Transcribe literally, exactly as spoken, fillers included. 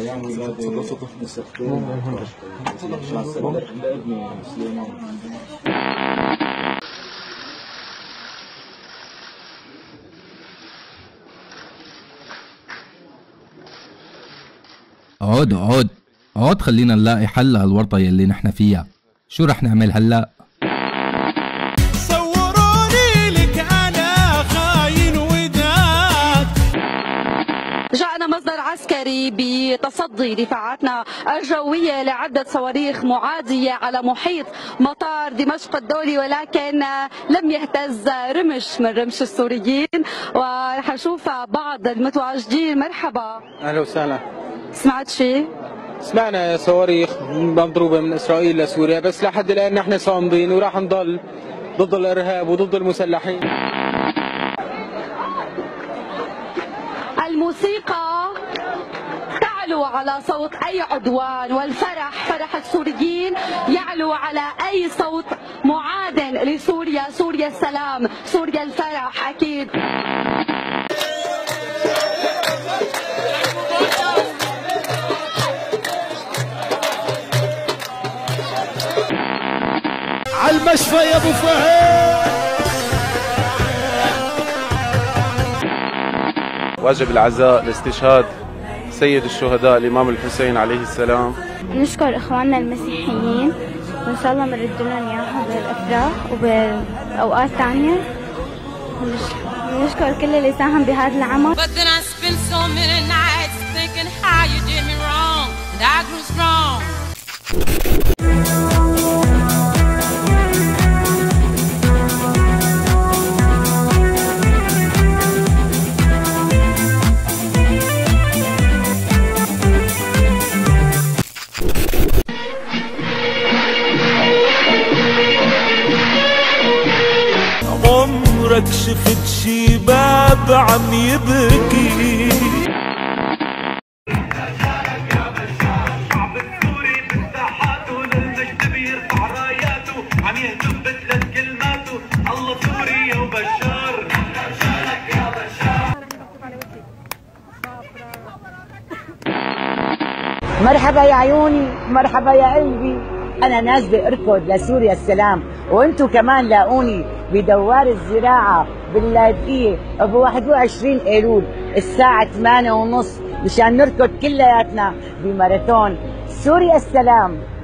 أيام ولادة نستخدم لابني سليمان. عود عود عود خلينا نلاقي حل لهالورطة يلي نحن فيها. شو رح نعمل هلأ؟ صوروني لك أنا خاين وداد. جاءنا مصدر عسكري بتصدي دفاعاتنا الجوية لعدة صواريخ معادية على محيط مطار دمشق الدولي، ولكن لم يهتز رمش من رمش السوريين. ورح نشوف بعض المتواجدين. مرحبا. أهلا وسهلا. سمعت شيء؟ سمعنا صواريخ مضروبة من إسرائيل لسوريا، بس لحد الآن نحن صامدين وراح نضل ضد الإرهاب وضد المسلحين. الموسيقى تعلو على صوت أي عدوان، والفرح فرح السوريين يعلو على أي صوت معاد لسوريا. سوريا السلام، سوريا الفرح أكيد. عالمشفى يا ابو فهد. واجب العزاء لاستشهاد سيد الشهداء الإمام الحسين عليه السلام. نشكر إخواننا المسيحيين وإن شاء الله بنرد لهم إياها بالأفراح وبأوقات ثانية. ونشكر كل اللي ساهم بهذا العمل. عمرك شفت شباب عم يبكي؟ مرحبا يا عيوني، مرحبا يا قلبي. أنا نازلة أركض لسوريا السلام، وأنتوا كمان لاقوني بدوار الزراعة باللاذقية ب واحد وعشرين أيلول الساعة ثمانية ونص مشان نركض كلياتنا بماراثون سوريا السلام.